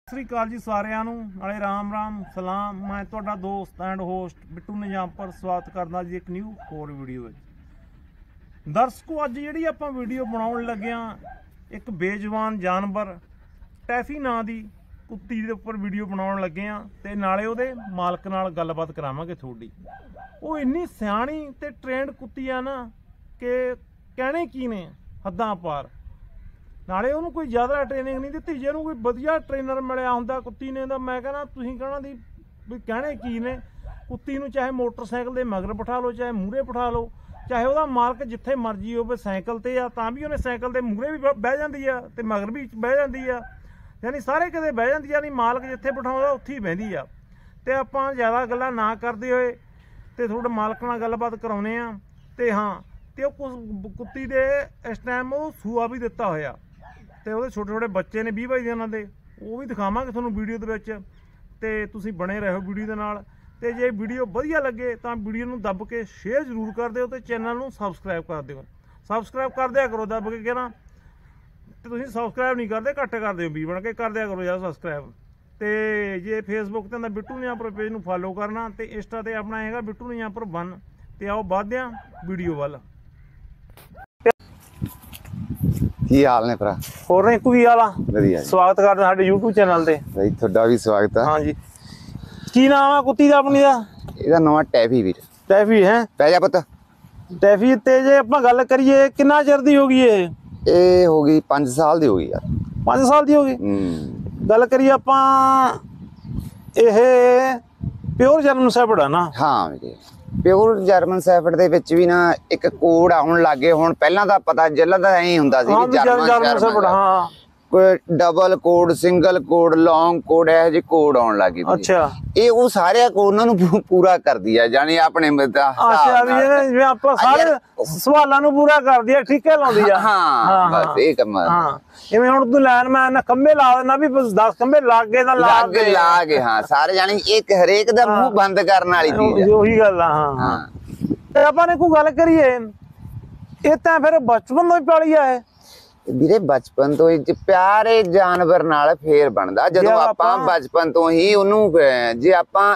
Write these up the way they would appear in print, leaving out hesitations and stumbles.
ਸਤਿ ਸ੍ਰੀ ਅਕਾਲ ਜੀ ਸਾਰਿਆਂ ਨੂੰ ਨਾਲੇ ਰਾਮ ਰਾਮ ਸਲਾਮ। ਮੈਂ ਤੁਹਾਡਾ ਦੋਸਤ ਐਂਡ ਹੋਸਟ ਬਿੱਟੂ ਨਿਜਾਮਪੁਰ ਸਵਾਗਤ ਕਰਦਾ ਜੀ ਇੱਕ ਨਿਊ ਹੋਰ ਵੀਡੀਓ ਵਿੱਚ। ਦਰਸ਼ਕੋ ਅੱਜ ਜਿਹੜੀ ਆਪਾਂ ਵੀਡੀਓ ਬਣਾਉਣ ਲੱਗੇ ਆ ਇੱਕ ਬੇਜ਼ੁਬਾਨ ਜਾਨਵਰ ਟੈਫੀ ਨਾਂ ਦੀ ਕੁੱਤੀ ਦੇ ਉੱਪਰ ਵੀਡੀਓ ਬਣਾਉਣ ਲੱਗੇ ਆ ਤੇ ਨਾਲੇ ਉਹਦੇ ਮਾਲਕ ਨਾਲ ਗੱਲਬਾਤ ਕਰਾਵਾਂਗੇ ਤੁਹਾਡੀ। ਉਹ ਇੰਨੀ ਸਿਆਣੀ ਤੇ ਟ੍ਰੇਨਡ ਕੁੱਤੀ ਆ ਨਾ ਕਿ ਕਹਿਣੇ ਕੀ ਨੇ ਹੱਦਾਂ ਪਾਰ। ਨਾਲੇ ਉਹਨੂੰ ਕੋਈ ਜ਼ਿਆਦਾ ਟ੍ਰੇਨਿੰਗ ਨਹੀਂ ਦਿੱਤੀ। ਜੇ ਉਹਨੂੰ ਕੋਈ ਵਧੀਆ ਟ੍ਰੇਨਰ ਮਿਲਿਆ ਹੁੰਦਾ ਕੁੱਤੀ ਨੇ ਤਾਂ ਮੈਂ ਕਹਿੰਦਾ ਤੁਸੀਂ ਕਹਿਣਾ ਦੀ ਵੀ ਕਹਿਣੇ ਕੀ ਨੇ। ਕੁੱਤੀ ਨੂੰ ਚਾਹੇ ਮੋਟਰਸਾਈਕਲ ਦੇ ਮਗਰ ਬਿਠਾ ਲਓ, ਚਾਹੇ ਮੂਹਰੇ ਬਿਠਾ ਲਓ, ਚਾਹੇ ਉਹਦਾ ਮਾਲਕ ਜਿੱਥੇ ਮਰਜ਼ੀ ਹੋਵੇ ਸਾਈਕਲ ਤੇ ਆ ਤਾਂ ਵੀ ਉਹਨੇ ਸਾਈਕਲ ਦੇ ਮੂਹਰੇ ਵੀ ਬਹਿ ਜਾਂਦੀ ਆ ਤੇ ਮਗਰ ਵੀ ਬਹਿ ਜਾਂਦੀ ਆ, ਯਾਨੀ ਸਾਰੇ ਕਿਤੇ ਬਹਿ ਜਾਂਦੀ ਆ। ਨਹੀਂ ਮਾਲਕ ਜਿੱਥੇ ਬਿਠਾਉਂਦਾ ਉੱਥੇ ਹੀ ਬਹਿੰਦੀ ਆ। ਤੇ ਆਪਾਂ ਜ਼ਿਆਦਾ ਗੱਲਾਂ ਨਾ ਕਰਦੇ ਹੋਏ ਤੇ ਤੁਹਾਡੇ ਮਾਲਕ ਨਾਲ ਗੱਲਬਾਤ ਕਰਾਉਨੇ ਆ। ਤੇ ਹਾਂ ਤੇ ਉਹ ਕੁੱਤੀ ਦੇ ਇਸ ਟਾਈਮ ਉਹ ਸੂਆ ਵੀ ਦਿੱਤਾ ਹੋਇਆ ਤੇ ਉਹਦੇ ਛੋਟੇ ਛੋਟੇ ਬੱਚੇ ਨੇ 20-22 ਦਿਨਾਂ ਦੇ, ਉਹ ਵੀ ਦਿਖਾਵਾਂਗੇ ਤੁਹਾਨੂੰ ਵੀਡੀਓ ਦੇ ਵਿੱਚ। ਤੇ ਤੁਸੀਂ ਬਣੇ ਰਹੋ ਵੀਡੀਓ ਦੇ ਨਾਲ। ਤੇ ਜੇ ਵੀਡੀਓ ਵਧੀਆ ਲੱਗੇ ਤਾਂ ਵੀਡੀਓ ਨੂੰ ਦੱਬ ਕੇ ਸ਼ੇਅਰ ਜ਼ਰੂਰ ਕਰ ਦਿਓ ਤੇ ਚੈਨਲ ਨੂੰ ਸਬਸਕ੍ਰਾਈਬ ਕਰ ਦਿਓ। ਸਬਸਕ੍ਰਾਈਬ ਕਰ ਦਿਆ ਕਰੋ ਦੱਬ ਕੇ ਕਹਿਣਾ। ਤੇ ਤੁਸੀਂ ਸਬਸਕ੍ਰਾਈਬ ਨਹੀਂ ਕਰਦੇ, ਘੱਟ ਕਰ ਦਿਓ, ਵੀ ਬਣ ਕੇ ਕਰ ਦਿਆ ਕਰੋ ਯਾਰ ਸਬਸਕ੍ਰਾਈਬ। ਤੇ ਜੇ ਫੇਸਬੁੱਕ ਤੇ ਹੁੰਦਾ ਬਿੱਟੂ ਨਿਜਾਮਪੁਰ ਪੇਜ ਨੂੰ ਫਾਲੋ ਕਰਨਾ ਤੇ ਇੰਸਟਾ ਤੇ ਆਪਣਾ ਹੈਗਾ ਬਿੱਟੂ ਨਿਜਾਮਪੁਰ 1। ਤੇ ਆਓ ਵੱਧਦੇ ਹਾਂ ਵੀਡੀਓ ਵੱਲ। ਕੀ ਹਾਲ ਨੇ ਭਰਾ? ਹੋਰ ਰਿੰਕੂ ਕੀ ਹਾਲ ਆ? ਵਧੀਆ। ਸਵਾਗਤ ਕਰਦੇ ਸਾਡੇ YouTube ਚੈਨਲ ਤੇ। ਬਈ ਤੁਹਾਡਾ ਵੀ ਸਵਾਗਤ ਆ। ਹਾਂਜੀ ਕੀ ਨਾਮ ਆ ਕੁੱਤੀ ਦਾ ਆਪਣੀ ਦਾ? ਇਹਦਾ ਨਾਮ ਟੈਫੀ ਵੀਰ। ਟੈਫੀ ਹੈ? ਪੈ ਜਾ ਪੁੱਤ। ਟੈਫੀ ਤੇ ਜੇ ਆਪਾਂ ਗੱਲ ਕਰੀਏ ਕਿੰਨਾ ਚਿਰ ਦੀ ਹੋ ਗਈ ਇਹ ਹੋ ਗਈ 5 ਸਾਲ ਦੀ ਹੋ ਗਈ ਯਾਰ। 5 ਸਾਲ ਦੀ ਹੋ ਗਈ। ਗੱਲ ਕਰੀਏ ਆਪਾਂ ਇਹ ਪਿਓਰ ਜਰਮਨ ਸ਼ੈਫਰਡ ਆ ਨਾ? ਹਾਂ ਵੀਰੇ ਪਿਓਰ ਜਰਮਨ ਸ਼ੈਫਰਡ ਦੇ ਵਿੱਚ ਵੀ ਨਾ ਇੱਕ ਕੋਡ ਆਉਣ ਲੱਗੇ ਹੁਣ। ਪਹਿਲਾਂ ਤਾਂ ਪਤਾ ਜਿੱਲਾ ਤਾਂ ਐਂ ਹੁੰਦਾ ਸੀ ਵੀ ਜਰਮਨ ਸ਼ੈਫਰਡ। ਹਾਂ ਕੋਈ double coat, single coat, long coat, ਇਹੋ ਜਿਹੇ ਕੋਡ ਆਉਣ ਲੱਗੇ। ਅੱਛਾ ਇਹ ਉਹ ਸਾਰੇ ਉਹਨਾਂ ਨੂੰ ਪੂਰਾ ਕਰਦੀ ਆ, ਜਾਨੀ ਆਪਣੇ ਅੱਛਾ ਵੀ ਜਿਵੇਂ ਆਪਾਂ ਸਾਰੇ ਸਵਾਲਾਂ ਨੂੰ ਪੂਰਾ ਕਰਦੀ ਆ, ਠੀਕੇ ਲਾਉਂਦੀ ਆ। ਹਾਂ ਬਸ ਇਹ ਕੰਮ। ਹਾਂ ਜਿਵੇਂ ਹੁਣ ਤੂੰ ਲਾਈਨ ਮੈਨ ਖੰਭੇ ਲਾ ਦੇਣਾ ਵੀ 10 ਖੰਭੇ ਲੱਗ ਗਏ ਤਾਂ ਲਾ ਕੇ ਹਾਂ ਸਾਰੇ ਜਾਨੀ ਇੱਕ ਹਰੇਕ ਦਾ ਮੂੰਹ ਬੰਦ ਕਰਨ ਵਾਲੀ ਚੀਜ਼। ਉਹੀ ਗੱਲ ਆ। ਹਾਂ ਤੇ ਆਪਾਂ ਨੇ ਕੋਈ ਗੱਲ ਕਰੀਏ ਇਹ ਤਾਂ ਫਿਰ ਬਚਪਨ ਤੋਂ ਹੀ ਪਾਲੀ ਆ ਇਹ ਵੀਰੇ। ਬਚਪਨ ਤੋਂ ਹੀ ਪਿਆਰੇ ਜਾਨਵਰ ਨਾਲ ਫੇਰ ਬਣਦਾ ਜਦੋਂ ਆਪਾਂ ਬਚਪਨ ਤੋਂ ਹੀ ਉਹਨੂੰ। ਜੇ ਆਪਾਂ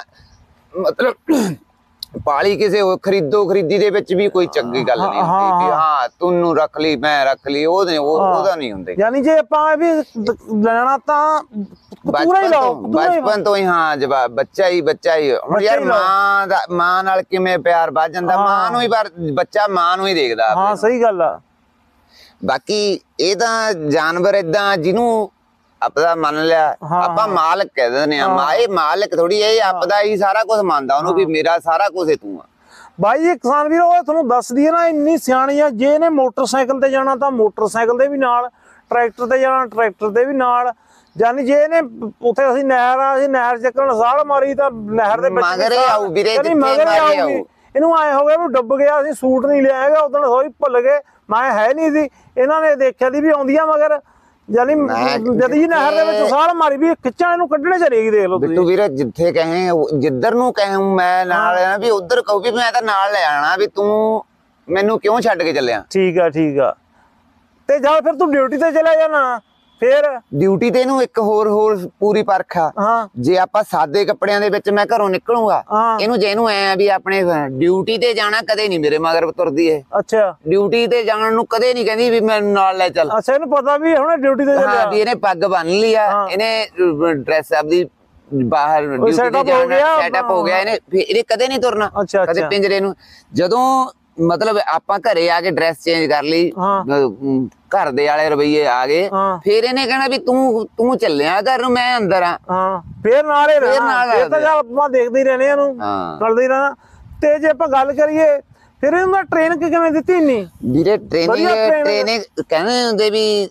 ਮਤਲਬ ਪਾਲੀ ਕਿਸੇ ਖਰੀਦੋ ਖਰੀਦੀ ਦੇ ਵਿੱਚ ਵੀ ਕੋਈ ਚੰਗੀ ਗੱਲ ਨਹੀਂ ਹੁੰਦੀ ਕਿ ਹਾਂ ਤੂੰ ਰੱਖ ਲਈ ਮੈਂ ਰੱਖ ਲਈ, ਉਹਦਾ ਨਹੀਂ ਹੁੰਦੇ। ਯਾਨੀ ਜੇ ਆਪਾਂ ਵੀ ਲੈਣਾ ਤਾਂ ਪੂਰਾ ਹੀ ਲਾਓ ਬਚਪਨ ਤੋਂ ਹੀ। ਹਾਂ ਜਵਾਬ ਬੱਚਾ ਹੀ ਹੁਣ ਯਾਰ ਮਾਂ ਨਾਲ ਕਿਵੇਂ ਪਿਆਰ ਵੱਧ ਜਾਂਦਾ। ਮਾਂ ਨੂੰ ਹੀ ਬੱਚਾ ਮਾਂ ਨੂੰ ਹੀ ਦੇਖਦਾ। ਹਾਂ ਸਹੀ ਗੱਲ ਆ। ਬਾਕੀ ਇਹ ਤਾਂ ਜਾਨਵਰ ਏਦਾਂ ਜਿਹਨੂੰ ਆਪਦਾ ਮੰਨ ਲਿਆ ਆਪਾਂ ਮਾਲਕ ਕਹਿ ਦਿੰਦੇ ਆ। ਇਹ ਮਾਲਕ ਥੋੜੀ, ਇਹ ਆਪਦਾ ਹੀ ਸਾਰਾ ਕੁਝ ਮੰਨਦਾ ਉਹਨੂੰ ਵੀ ਮੇਰਾ ਸਾਰਾ ਕੁਝ ਤੂੰ ਆ। ਬਾਈ ਜੀ ਕਿਸਾਨ ਵੀਰ ਉਹ ਤੁਹਾਨੂੰ ਦੱਸਦੀ ਹੈ ਨਾ ਇੰਨੀ ਸਿਆਣੀ ਆ। ਜੇ ਇਹਨੇ ਮੋਟਰਸਾਈਕਲ ਤੇ ਜਾਣਾ ਤਾਂ ਮੋਟਰਸਾਈਕਲ ਦੇ ਵੀ ਨਾਲ, ਟਰੈਕਟਰ ਤੇ ਜਾਣਾ ਟਰੈਕਟਰ ਦੇ ਵੀ ਨਾਲ। ਜਾਨੀ ਜੇ ਇਹਨੇ ਉੱਥੇ ਅਸੀਂ ਨਹਿਰ ਚੱਕਣ ਸਾਲ ਮਾਰੀ ਤਾਂ ਨਹਿਰ ਦੇ ਵਿੱਚ ਮਗਰੇ ਆਊ ਵੀਰੇ। ਇਹਨੂੰ ਆਏ ਹੋ ਗਿਆ ਵੀ ਡੁੱਬ ਗਿਆ, ਅਸੀਂ ਸੂਟ ਨਹੀਂ ਲਿਆ ਹੈਗਾ ਉਦੋਂ ਸੋਈ ਭੁੱਲ ਗਏ, ਮੈਂ ਹੈ ਨਹੀਂ ਸੀ। ਇਹਨਾਂ ਨੇ ਦੇਖਿਆ ਦੀ ਵੀ ਆਉਂਦੀਆਂ ਮਗਰ ਜਾਨੀ ਜਦ ਜੀ ਨਹਿਰ ਦੇ ਵਿੱਚ ਸਾਲ ਮਾਰੀ ਵੀ ਖਿੱਚਣ ਇਹਨੂੰ ਕੱਢਣੇ ਚਲੇਗੀ। ਦੇਖ ਲਓ ਬਿੱਟੂ ਵੀਰੇ ਜਿੱਥੇ ਕਹੇ ਜਿੱਧਰ ਨੂੰ ਕਹੇ ਮੈਂ ਨਾਲ ਲੈਣਾ ਵੀ ਉਧਰ ਕਹੂ ਵੀ ਮੈਂ ਤਾਂ ਨਾਲ ਲੈ ਆਣਾ ਵੀ ਤੂੰ ਮੈਨੂੰ ਕਿਉਂ ਛੱਡ ਕੇ ਚੱਲਿਆ। ਠੀਕ ਆ ਤੇ ਜਦ ਫਿਰ ਤੂੰ ਡਿਊਟੀ ਤੇ ਚਲਾ ਜਾਣਾ ਫੇਰ ਡਿਊਟੀ ਤੇ ਇਹਨੂੰ ਇੱਕ ਹੋਰ ਪੂਰੀ ਪਰਖ ਆ। ਜੇ ਆਪਾਂ ਸਾਦੇ ਕੱਪੜਿਆਂ ਦੇ ਵਿੱਚ ਮੈਂ ਘਰੋਂ ਨਿਕਲੂੰਗਾ ਇਹਨੂੰ ਐ ਵੀ ਆਪਣੇ ਡਿਊਟੀ ਤੇ ਜਾਣਾ ਕਦੇ ਨਹੀਂ ਮੇਰੇ ਮਗਰ ਤੁਰਦੀ ਇਹ। ਅੱਛਾ ਡਿਊਟੀ ਤੇ ਜਾਣ ਨੂੰ ਕਦੇ ਨਹੀਂ ਕਹਿੰਦੀ ਵੀ ਮੈਨੂੰ ਨਾਲ ਲੈ ਚੱਲ। ਅੱਛਾ ਇਹਨੂੰ ਪਤਾ ਵੀ ਹੁਣ ਡਿਊਟੀ ਤੇ ਚੱਲਿਆ ਵੀ ਇਹਨੇ ਪੱਗ ਬੰਨ ਲਈ ਆ, ਇਹਨੇ ਡਰੈਸ ਆਪਦੀ ਬਾਹਰ ਡਿਊਟੀ ਤੇ ਜਾਣਾ ਸੈਟਅਪ ਹੋ ਗਿਆ। ਇਹਨੇ ਕਦੇ ਨਹੀਂ ਤੁਰਨਾ ਕਦੇ ਪਿੰਜਰੇ ਨੂੰ। ਜਦੋਂ ਮਤਲਬ ਆਪਾਂ ਘਰੇ ਆ ਕੇ ਡਰੈਸ ਚੇਂਜ ਕਰ ਲਈ, ਘਰ ਦੇ ਵਾਲੇ ਰਵਈਏ ਆ ਗਏ, ਫੇਰ ਇਹਨੇ ਕਹਿਣਾ ਵੀ ਤੂੰ ਚੱਲਿਆ ਘਰ ਨੂੰ ਮੈਂ ਅੰਦਰ ਆ। ਫੇਰ ਨਾਲ ਆਪਾਂ ਦੇਖਦੇ ਹੀ ਰਹਿਣੇ ਇਹਨੂੰ, ਕਰਦੇ ਹੀ ਰਹਿਣਾ। ਤੇ ਜੇ ਆਪਾਂ ਗੱਲ ਕਰੀਏ ਫਿਰ ਇਹਨੂੰ ਟ੍ਰੇਨ ਕਿਵੇਂ ਦਿੱਤੀ ਨਹੀਂ ਵੀਰੇ? ਟ੍ਰੇਨਿੰਗ ਕਹਿੰਦੇ ਹੁੰਦੇ ਵੀ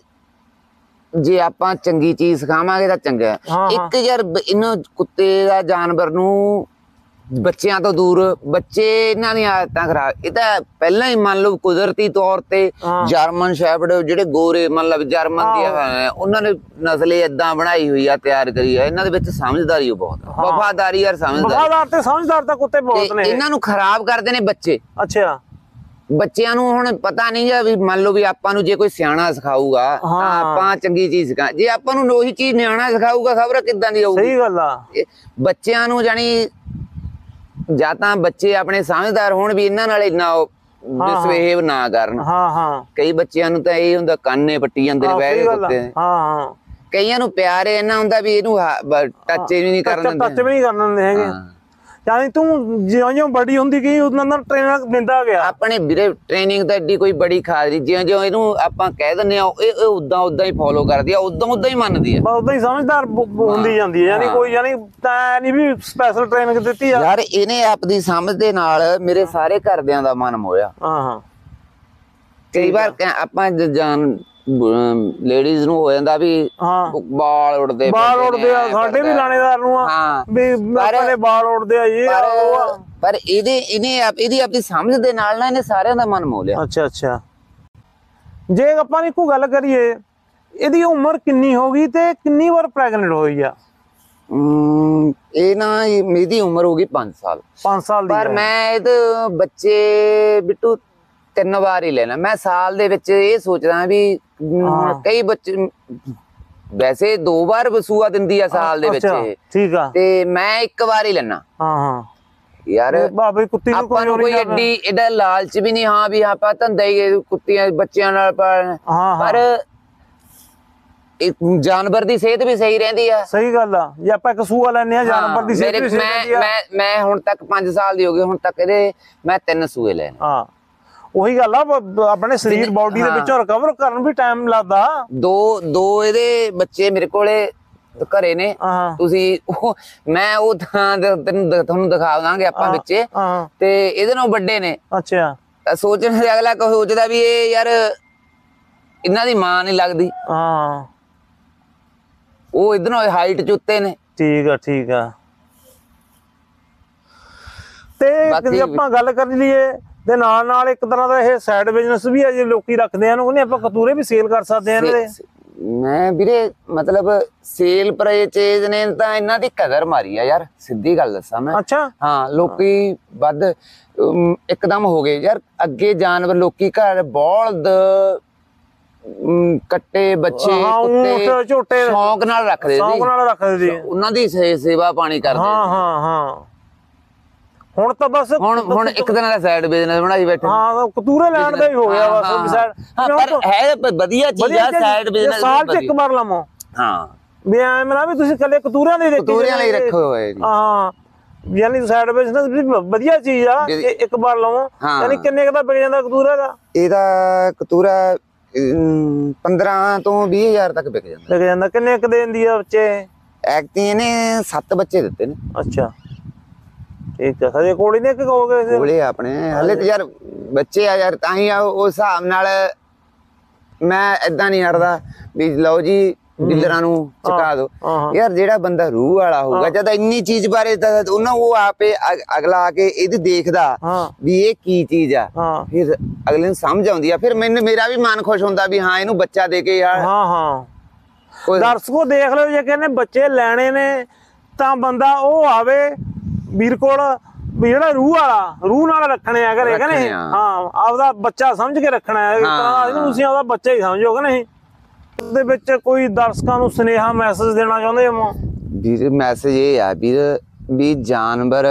ਜੇ ਆਪਾਂ ਚੰਗੀ ਚੀਜ਼ ਸਿਖਾਵਾਂਗੇ ਤਾਂ ਚੰਗਾ। ਇੱਕ ਯਾਰ ਇਹਨੂੰ ਕੁੱਤੇ ਦਾ ਜਾਨਵਰ ਨੂੰ ਬੱਚਿਆਂ ਤੋਂ ਦੂਰ, ਬੱਚੇ ਇਹਨਾਂ ਦੀਆਂ ਆਦਤਾਂ ਖਰਾਬ। ਇਹ ਤਾਂ ਪਹਿਲਾਂ ਹੀ ਮੰਨ ਲਓ ਕੁਦਰਤੀ ਤੌਰ ਤੇ ਜਰਮਨ ਸ਼ੈਫਰਡ ਜਿਹੜੇ ਗੋਰੇ ਮਤਲਬ ਜਰਮਨ ਦੀ ਉਹਨਾਂ ਨੇ ਨਸਲ ਏਦਾਂ ਬਣਾਈ ਹੋਈ ਆ, ਤਿਆਰ ਕਰੀ ਆ। ਇਹਨਾਂ ਦੇ ਵਿੱਚ ਸਮਝਦਾਰੀ ਬਹੁਤ ਆ, ਵਫਾਦਾਰੀ ਯਾਰ ਸਮਝਦਾਰ ਤੇ ਸਮਝਦਾਰ ਤਾਂ ਕੁੱਤੇ ਬਹੁਤ ਨੇ। ਇਹਨਾਂ ਨੂੰ ਖਰਾਬ ਕਰਦੇ ਨੇ ਬੱਚੇ। ਅੱਛਾ ਬੱਚਿਆਂ ਨੂੰ ਹੁਣ ਪਤਾ ਨਹੀਂ ਆ ਵੀ ਮੰਨ ਲਓ ਵੀ ਆਪਾਂ ਨੂੰ ਜੇ ਕੋਈ ਸਿਆਣਾ ਸਿਖਾਊਗਾ ਤਾਂ ਆਪਾਂ ਚੰਗੀ ਚੀਜ਼ ਸਿਖਾ, ਜੇ ਆਪਾਂ ਨੂੰ ਉਹੀ ਚੀਜ਼ ਨਿਆਣਾ ਸਿਖਾਊਗਾ ਖਬਰ ਕਿੱਦਾਂ ਦੀ ਆਊਗੀ। ਸਹੀ ਗੱਲ ਆ। ਬੱਚਿਆਂ ਨੂੰ ਜਾਣੀ ਜਾਂ ਤਾਂ ਬੱਚੇ ਆਪਣੇ ਸਮਝਦਾਰ ਹੋਣ ਵੀ ਇਹਨਾਂ ਨਾਲ ਇੰਨਾ ਮਿਸਬਿਹੇਵ ਨਾ ਕਰਨ। ਕਈ ਬੱਚਿਆਂ ਨੂੰ ਤਾਂ ਇਹ ਹੁੰਦਾ ਕਾਨੇ ਪੱਟੀ ਜਾਂਦੇ ਨੇ ਬਹਿ ਕੇ ਕੁੱਤੇ। ਕਈਆਂ ਨੂੰ ਪਿਆਰ ਇੰਨਾ ਹੁੰਦਾ ਵੀ ਇਹਨੂੰ ਟੱਚ ਵੀ ਨਹੀਂ ਕਰਨ ਦਿੰਦੇ ਹੈਗੇ। ਯਾਨੀ ਤੂੰ ਜਿਉਂ-ਜਿਉਂ ਬੜੀ ਹੁੰਦੀ ਗਈ ਉਹਨਾਂ ਨਾਲ ਟ੍ਰੇਨਿੰਗ ਦਿੰਦਾ ਗਿਆ। ਆਪਣੇ ਵੀਰੇ ਟ੍ਰੇਨਿੰਗ ਤਾਂ ਐਡੀ ਕੋਈ ਬੜੀ ਖਾਸ ਨਹੀਂ, ਜਿਉਂ-ਜਿਉਂ ਇਹਨੂੰ ਆਪਾਂ ਕਹਿ ਦਿੰਦੇ ਆ ਇਹ ਉਦਾਂ ਹੀ ਫੋਲੋ ਕਰਦੀ ਆ, ਉਦਾਂ ਹੀ ਮੰਨਦੀ ਆ, ਉਦਾਂ ਹੀ ਸਮਝਦਾਰ ਹੁੰਦੀ ਜਾਂਦੀ ਹੈ। ਯਾਨੀ ਕੋਈ ਯਾਨੀ ਤਾਂ ਨਹੀਂ ਵੀ ਸਪੈਸ਼ਲ ਟ੍ਰੇਨਿੰਗ ਦਿੱਤੀ ਆ ਯਾਰ। ਇਹਨੇ ਆਪਦੀ ਸਮਝ ਦੇ ਨਾਲ ਮੇਰੇ ਸਾਰੇ ਘਰਦਿਆਂ ਦਾ ਮਨ ਮੋਹਿਆ। ਕਈ ਵਾਰ ਆਪਾਂ ਜਾਨ ਲੇਡੀਜ਼ ਨੂੰ ਹੋ ਜਾਂਦਾ ਵੀ ਬਾਲ ਉੜਦੇ ਆ। ਸਾਡੇ ਵੀ ਲਾਣੇਦਾਰ ਨੂੰ ਆ ਵੀ ਆਪਣੇ ਬਾਲ ਉੜਦੇ ਆ ਜੀ। ਪਰ ਇਹਦੀ ਆਪਣੀ ਸਮਝ ਦੇ ਨਾਲ ਨਾ ਇਹਨੇ ਸਾਰਿਆਂ ਦਾ ਮਨ ਮੋਹ ਲਿਆ। ਅੱਛਾ। ਜੇ ਆਪਾਂ ਇੱਕੋ ਗੱਲ ਕਰੀਏ, ਇਹਦੀ ਉਮਰ ਕਿੰਨੀ ਹੋ ਗਈ ਤੇ ਕਿੰਨੀ ਵਾਰ ਪ੍ਰੈਗਨੈਂਟ ਹੋਈ ਆ? ਇਹ ਨਾ ਮੇਰੀ ਉਮਰ ਹੋ ਗਈ 5 ਸਾਲ। 5 ਸਾਲ ਦੀ। ਪਰ ਮੈਂ ਇਹਦੇ ਬੱਚੇ ਬਿੱਟੂ 3 ਵਾਰ ਹੀ ਲੈਣਾ। ਮੈਂ ਸਾਲ ਦੇ ਵਿੱਚ ਇਹ ਸੋਚਦਾ ਵੀ ਕਈ ਬੱਚੇ ਵੈਸੇ 2 ਵਾਰ ਵਸੂਆ ਦਿੰਦੀ ਆ ਸਾਲ ਦੇ ਵਿੱਚ। ਠੀਕ ਆ। ਤੇ ਮੈਂ 1 ਵਾਰ ਹੀ ਲੈਣਾ। ਯਾਰ ਬਾਬੇ ਕੁੱਤੀ ਨੂੰ ਕੋਈ ਐਡੀ ਇਹਦਾ ਲਾਲਚ ਵੀ ਨਹੀਂ ਵੀ ਆਪਾਂ ਧੰਦਾ ਹੀ ਕੁੱਤੀਆਂ ਬੱਚਿਆਂ ਨਾਲ ਪਰ ਜਾਨਵਰ ਦੀ ਸਿਹਤ ਵੀ ਸਹੀ ਰਹਿੰਦੀ ਆ। ਸਹੀ ਗੱਲ ਆ। ਜੇ ਆਪਾਂ ਇੱਕ ਸੂਆ ਲੈਨੇ ਆ ਜਾਨਵਰ ਦੀ ਸਿਹਤ ਵੀ ਸਹੀ ਰਹਿੰਦੀ ਆ। ਮੈਂ ਹੁਣ ਤੱਕ 5 ਸਾਲ ਦੀ ਹੋ ਗਈ, ਹੁਣ ਤੱਕ ਇਹਦੇ ਮੈਂ 3 ਸੂਏ ਲੈਣੇ। ਉਹੀ ਗੱਲ ਆ, ਆਪਣੇ ਸਰੀਰ ਬਾਡੀ ਦੇ ਵਿੱਚੋਂ ਰਿਕਵਰ ਕਰਨ ਵੀ ਟਾਈਮ ਲੱਗਦਾ। ਦੋ ਇਹਦੇ ਬੱਚੇ ਮੇਰੇ ਕੋਲੇ ਘਰੇ ਨੇ। ਤੁਸੀਂ ਮੈਂ ਉਹ ਤੁਹਾਨੂੰ ਦਿਖਾ ਦਾਂਗੇ ਆਪਾਂ ਵਿੱਚੇ। ਤੇ ਇਹਦੇ ਨਾਲ ਵੱਡੇ ਨੇ। ਅੱਛਾ। ਸੋਚਣ ਅਗਲਾ ਸੋਚਦਾ ਵੀ ਇਹ ਯਾਰ ਇਹਨਾਂ ਦੀ ਮਾਂ ਨਹੀਂ ਲੱਗਦੀ। ਉਹ ਇਧਰੋਂ ਹਾਈਟ ਚ ਉੱਤੇ ਨੇ। ਠੀਕ ਆ। ਤੇ ਜੇ ਆਪਾਂ ਗੱਲ ਕਰ ਲਈਏ ਤੇ ਨਾਲ ਇੱਕ ਤਰ੍ਹਾਂ ਦਾ ਇਹ ਸਾਈਡ ਬਿਜ਼ਨਸ ਵੀ ਹੈ ਜੇ ਲੋਕੀ ਰੱਖਦੇ ਆ। ਉਹਨੇ ਆਪਾਂ ਕਤੂਰੇ ਵੀ ਸੇਲ ਕਰ ਸਕਦੇ ਆ ਇਹਨਾਂ ਦੇ। ਮੈਂ ਵੀਰੇ ਮਤਲਬ ਸੇਲ ਪਰਚੇਜ ਨੇ ਤਾਂ ਇਹਨਾਂ ਦੀ ਕਦਰ ਮਾਰੀ ਆ ਯਾਰ, ਸਿੱਧੀ ਗੱਲ ਦੱਸਾਂ ਮੈਂ। ਅੱਛਾ। ਲੋਕੀ ਵੱਧ ਇੱਕਦਮ ਹੋ ਗਏ ਯਾਰ। ਅੱਗੇ ਜਾਨਵਰ ਲੋਕੀ ਘਰ ਬਲਦ ਕੱਟੇ ਬੱਚੇ ਕੁੱਤੇ ਝੋਟੇ ਸ਼ੌਂਕ ਨਾਲ ਰੱਖਦੇ ਸੀ। ਉਹਨਾਂ ਦੀ ਸੇਵਾ ਪਾਣੀ ਕਰਦੇ। ਹੁਣ ਤਾਂ ਬਸ ਹੁਣ ਇੱਕ ਦਿਨ ਦਾ ਸਾਈਡ ਬਿਜ਼ਨਸ ਬਣਾਈ ਬੈਠੇ। ਕਤੂਰੇ ਲੈਣ ਦਾ ਹੀ ਹੋ ਗਿਆ ਬਸ। ਪਰ ਹੈ ਵਧੀਆ ਚੀਜ਼ ਆ ਸਾਈਡ ਬਿਜ਼ਨਸ। ਸਾਲ ਚ 1 ਵਾਰ ਲਵੋ। ਵੀ ਐਵੇਂ ਨਾ ਵੀ ਤੁਸੀਂ ਕੱਲੇ ਕਤੂਰਿਆਂ ਦੇ ਕਤੂਰਿਆਂ ਲਈ ਰੱਖੇ ਹੋਏ। ਯਾਨੀ ਸਾਈਡ ਬਿਜ਼ਨਸ ਵੀ ਵਧੀਆ ਚੀਜ਼ ਆ। 1 ਵਾਰ ਲਵੋ। ਯਾਨੀ ਕਿੰਨੇ ਦਾ ਵਿਕ ਜਾਂਦਾ ਕਤੂਰਾ ਦਾ? ਇਹਦਾ ਕਤੂਰਾ 15 ਤੋਂ 20 ਹਜ਼ਾਰ ਤੱਕ ਵਿਕ ਜਾਂਦਾ। ਕਿੰਨੇ ਕ ਦਿੰਦੀ ਆ ਬੱਚੇ? ਐਕਟੀ ਇਹਨੇ 7 ਬੱਚੇ ਦਿੱਤੇ ਨੇ। ਅੱਛਾ। ਠੀਕ ਆ। ਹਜੇ ਕੋਲੇ ਨੇ ਕਿ ਹੋ ਗਏ ਕੋਲੇ ਆਪਣੇ ਹਲੇ ਤੇ ਯਾਰ ਬੱਚੇ ਆ ਯਾਰ। ਤਾਂ ਹੀ ਉਸ ਹਿਸਾਬ ਨਾਲ ਮੈਂ ਏਦਾਂ ਨਹੀਂ ਹਟਦਾ ਵੀ ਲਓ ਜੀ ਡੀਲਰਾਂ ਨੂੰ ਚੁਕਾ ਦੋ ਯਾਰ। ਜਿਹੜਾ ਬੰਦਾ ਰੂਹ ਵਾਲਾ ਹੋਊਗਾ ਜਦ ਇੰਨੀ ਚੀਜ਼ ਬਾਰੇ ਉਹਨਾਂ ਉਹ ਆਪੇ ਅਗਲਾ ਆ ਕੇ ਇਹਦੀ ਦੇਖਦਾ ਵੀ ਇਹ ਕੀ ਚੀਜ਼ ਆ, ਫਿਰ ਅਗਲੇ ਨੂੰ ਸਮਝ ਆਉਂਦੀ ਆ। ਫਿਰ ਮੇਰਾ ਵੀ ਮਨ ਖੁਸ਼ ਹੁੰਦਾ ਵੀ ਹਾਂ ਇਹਨੂੰ ਬੱਚਾ ਦੇ ਕੇ ਯਾਰ। ਦਰਸ਼ਕੋ ਦੇਖ ਲਓ, ਜੇ ਕਹਿੰਦੇ ਬੱਚੇ ਲੈਣੇ ਨੇ ਤਾਂ ਬੰਦਾ ਉਹ ਆਵੇ ਵੀਰ ਕੋਲ ਵੀ ਜਿਹੜਾ ਰੂਹ ਨਾਲ ਰੱਖਣੇ ਆ ਘਰੇ। ਕਹਿੰਦੇ ਆਪਦਾ ਬੱਚਾ ਸਮਝ ਕੇ ਰੱਖਣਾ ਹੈ। ਤੁਸੀਂ ਆਪਦਾ ਬੱਚਾ ਹੀ ਸਮਝੋ ਕਿ ਨਹੀਂ। ਦੇ ਵਿੱਚ ਕੋਈ ਦਰਸ਼ਕਾਂ ਨੂੰ ਸੁਨੇਹਾ ਮੈਸੇਜ ਦੇਣਾ ਚਾਹੁੰਦੇ ਹੋ? ਵੀਰ ਮੈਸੇਜ ਇਹ ਆ ਵੀਰ ਵੀ ਜਾਨਵਰ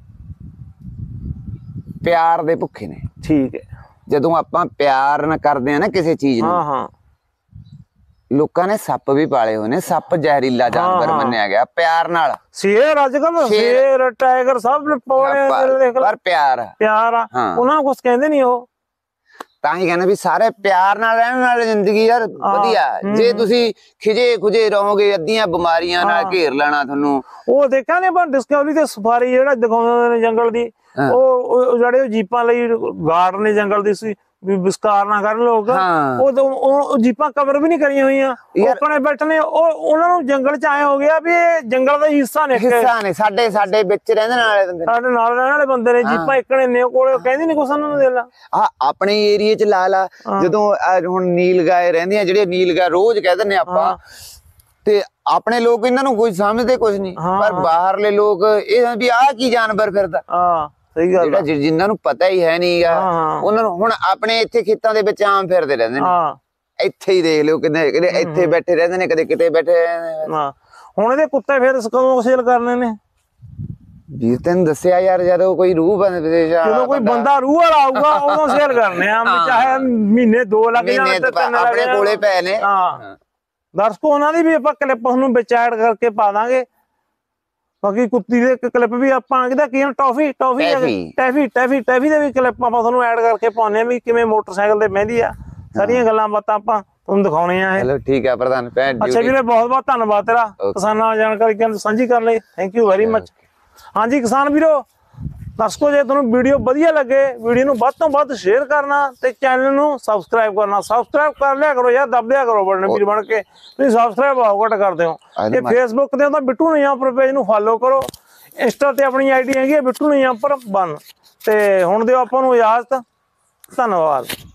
ਪਿਆਰ ਦੇ ਭੁੱਖੇ ਨੇ। ਠੀਕ ਹੈ। ਜਦੋਂ ਆਪਾਂ ਪਿਆਰ ਨਾ ਕਰਦੇ ਆ ਨਾ ਕਿਸੇ ਚੀਜ਼ ਨੂੰ। ਲੋਕਾਂ ਨੇ ਸੱਪ ਵੀ ਪਾਲੇ ਹੋਏ ਨੇ। ਸੱਪ ਜ਼ਹਿਰੀਲਾ ਜਾਨਵਰ ਮੰਨਿਆ ਗਿਆ ਪਿਆਰ ਨਾਲ। ਸ਼ੇਰ ਅੱਜ ਕੱਲ ਸ਼ੇਰ ਟਾਈਗਰ ਸਭ ਪਰ ਪਿਆਰ ਆ। ਉਹਨਾਂ ਨੂੰ ਕੁਛ ਕਹਿੰਦੇ ਨਹੀਂ ਉਹ। ਤਾਂ ਹੀ ਕਹਿੰਦੇ ਵੀ ਸਾਰੇ ਪਿਆਰ ਨਾਲ ਰਹਿਣ ਨਾਲ ਜ਼ਿੰਦਗੀ ਯਾਰ ਵਧੀਆ। ਜੇ ਤੁਸੀਂ ਖਿਜੇ ਖੁਜੇ ਰਹੋਗੇ ਅੱਧੀਆਂ ਬਿਮਾਰੀਆਂ ਨਾਲ ਘੇਰ ਲੈਣਾ ਤੁਹਾਨੂੰ। ਉਹ ਦੇਖਿਆ ਨੇ ਡਿਸਕਵਰੀ ਤੇ ਸਫਾਰੀ ਜਿਹੜਾ ਦਿਖਾਉਂਦੇ ਨੇ ਜੰਗਲ ਦੀ, ਉਹ ਜਿਹੜੇ ਜੀਪਾਂ ਲਈ ਗਾਰਡ ਨੇ ਜੰਗਲ ਦੀ ਸੀ ਵੀ ਵਿਸਕਾਰ ਨਾ ਕਰਨ ਲੋਕ। ਉਹ ਜੀਪਾਂ ਕਵਰ ਵੀ ਨਹੀਂ ਕਰੀਆਂ ਹੋਈਆਂ। ਆਪਣੇ ਬੈਠਣੇ ਉਹਨਾਂ ਨੂੰ ਜੰਗਲ ਚ ਆਏ ਹੋ ਗਿਆ ਵੀ ਇਹ ਜੰਗਲ ਦਾ ਹਿੱਸਾ ਨੇ। ਸਾਡੇ ਵਿੱਚ ਰਹਿਣ ਵਾਲੇ ਬੰਦੇ, ਸਾਡੇ ਨਾਲ ਰਹਿਣ ਵਾਲੇ ਬੰਦੇ ਨੇ। ਜੀਪਾਂ ਇੱਕਣੇ ਨੇ ਕੋਲੇ ਕਹਿੰਦੀ ਨੀ ਕੁਛ ਉਹਨਾਂ ਨੂੰ। ਦੇ ਲਾ ਆਪਣੇ ਏਰੀਏ ਚ ਲਾ ਜਦੋਂ ਹੁਣ ਨੀਲ ਗਾਏ ਰਹਿੰਦੀਆਂ ਜਿਹੜੀਆਂ ਨੀਲ ਗਾਏ ਰੋਜ਼ ਕਹਿ ਦਿੰਦੇ ਆਪਾਂ। ਤੇ ਆਪਣੇ ਲੋਕ ਇਹਨਾਂ ਨੂੰ ਕੋਈ ਸਮਝਦੇ ਕੁਛ ਨਹੀਂ, ਪਰ ਬਾਹਰਲੇ ਲੋਕ ਇਹ ਵੀ ਆਹ ਕੀ ਜਾਨਵਰ ਫਿਰਦਾ। ਸਹੀ ਗੱਲ ਆ। ਜਿਨ੍ਹਾਂ ਨੂੰ ਪਤਾ ਹੀ ਹੈ ਨਹੀਂਗਾ ਉਹਨਾਂ ਨੂੰ ਹੁਣ ਆਪਣੇ ਇੱਥੇ ਖੇਤਾਂ ਦੇ ਵਿੱਚ ਆਮ ਫਿਰਦੇ ਰਹਿੰਦੇ ਨੇ। ਇੱਥੇ ਹੀ ਦੇਖ ਲਿਓ ਕਿੰਨੇ ਇੱਥੇ ਬੈਠੇ ਰਹਿੰਦੇ ਨੇ, ਕਦੇ ਕਿਤੇ ਬੈਠੇ ਰਹਿੰਦੇ ਨੇ। ਹੁਣ ਇਹਦੇ ਕੁੱਤੇ ਫਿਰ ਕਦੋਂ ਸੇਲ ਕਰਨੇ ਨੇ? ਵੀਰ ਤੈਨੂੰ ਦੱਸਿਆ ਯਾਰ, ਜਦੋਂ ਕੋਈ ਰੂਹ ਜਦੋਂ ਕੋਈ ਬੰਦਾ ਰੂਹ ਵਾਲਾ ਆਊਗਾ ਉਦੋਂ ਸੇਲ ਕਰਨੇ ਆ, ਚਾਹੇ ਮਹੀਨੇ 2 ਲੱਗ ਜਾਣ ਤੇ 3 ਲੱਗ ਆਪਣੇ ਕੋਲੇ ਪਏ ਨੇ। ਦਰਸ਼ਕੋ ਉਹਨਾਂ ਦੀ ਵੀ ਆਪਾਂ ਕਲਿੱਪ ਨੂੰ ਵਿੱਚ ਐਡ ਕਰਕੇ ਪਾ ਦਾਂਗੇ। ਬਾਕੀ ਕੁੱਤੀ ਦੇ ਕਲਿੱਪ ਵੀ ਆਪਾਂ ਕਿਹਦਾ ਕੀ ਟੌਫੀ ਟੈਫੀ ਦੇ ਵੀ ਕਲਿੱਪ ਆਪਾਂ ਤੁਹਾਨੂੰ ਐਡ ਕਰਕੇ ਪਾਉਂਦੇ ਆ ਵੀ ਕਿਵੇਂ ਮੋਟਰਸਾਈਕਲ ਤੇ ਬਹਿੰਦੀ ਆ। ਸਾਰੀਆਂ ਗੱਲਾਂ ਬਾਤਾਂ ਆਪਾਂ ਤੁਹਾਨੂੰ ਦਿਖਾਉਣੇ ਆ। ਚਲੋ ਠੀਕ ਆ ਪ੍ਰਧਾਨ। ਅੱਛਾ ਵੀਰੇ, ਬਹੁਤ ਬਹੁਤ ਧੰਨਵਾਦ ਤੇਰਾ ਕਿਸਾਨਾਂ ਨਾਲ ਜਾਣਕਾਰੀ ਸਾਂਝੀ ਕਰਨ ਲਈ। Thank you very much. ਹਾਂਜੀ ਕਿਸਾਨ ਵੀਰੋ, ਦਰਸ਼ਕੋ ਜੇ ਤੁਹਾਨੂੰ ਵੀਡੀਓ ਵਧੀਆ ਲੱਗੇ, ਵੀਡੀਓ ਨੂੰ ਵੱਧ ਤੋਂ ਵੱਧ ਸ਼ੇਅਰ ਕਰਨਾ ਤੇ ਚੈਨਲ ਨੂੰ ਸਬਸਕ੍ਰਾਈਬ ਕਰਨਾ। ਸਬਸਕ੍ਰਾਈਬ ਕਰ ਲਿਆ ਕਰੋ ਯਾਰ, ਦੱਬ ਦਿਆ ਕਰੋ ਬਟਨ ਵੀਰ ਬਣ ਕੇ। ਤੁਸੀਂ ਸਬਸਕ੍ਰਾਈਬ ਆਓ ਘਟ ਕਰਦੇ ਹੋ। ਤੇ ਫੇਸਬੁੱਕ ਤੇ ਤਾਂ ਬਿੱਟੂ ਨਿਜਾਮਪੁਰ ਪੇਜ ਨੂੰ ਫਾਲੋ ਕਰੋ। ਇੰਸਟਾ ਤੇ ਆਪਣੀ ਆਈਡੀ ਹੈਗੀ ਹੈ ਬਿੱਟੂ ਨਿਜਾਮਪੁਰ 1। ਤੇ ਹੁਣ ਦਿਓ ਆਪਾਂ ਨੂੰ ਇਜਾਜ਼ਤ। ਧੰਨਵਾਦ।